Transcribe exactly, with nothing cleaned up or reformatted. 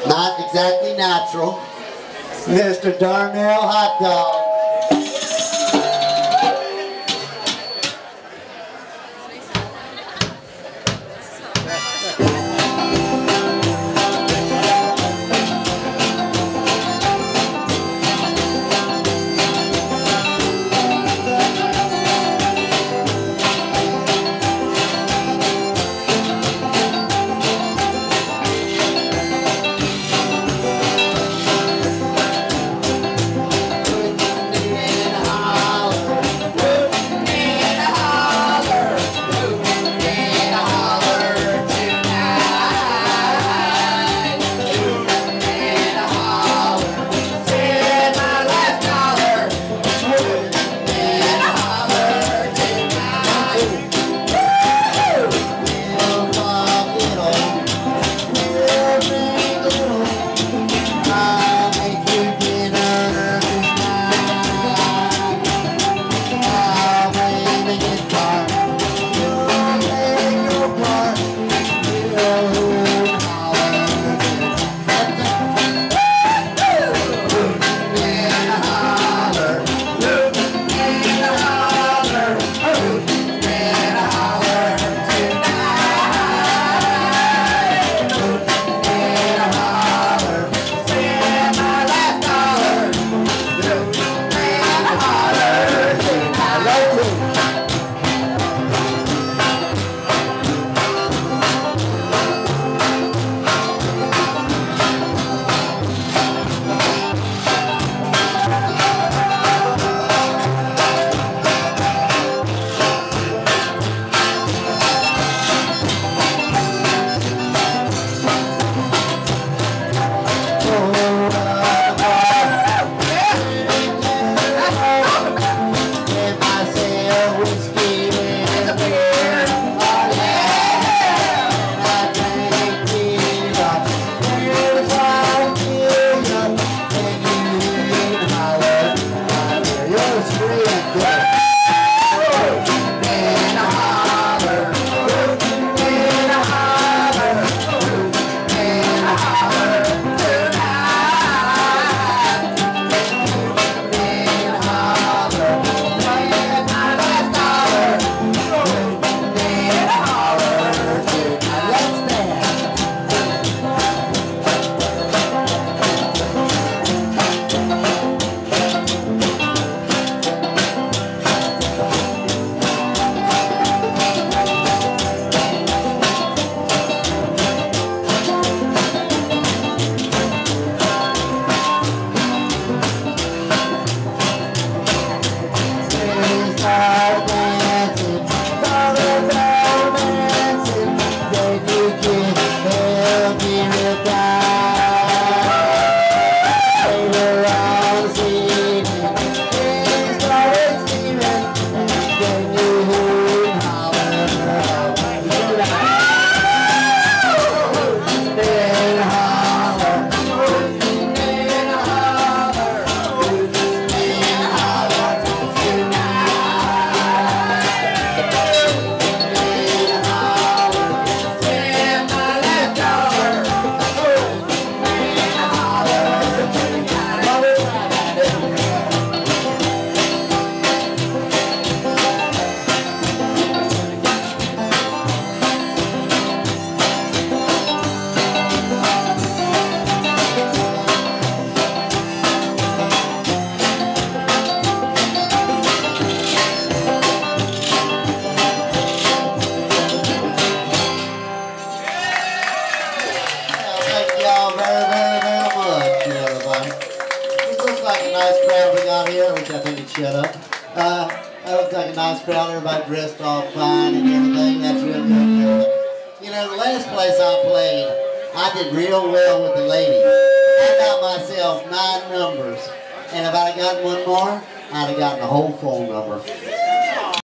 Not exactly natural. Mister Darnell Hot Dog. Shut up. Uh, that looks like a nice crowd. Everybody dressed all fine and everything. That's real good. You know, the last place I played, I did real well with the ladies. I got myself nine numbers. And if I'd have gotten one more, I'd have gotten the whole phone number.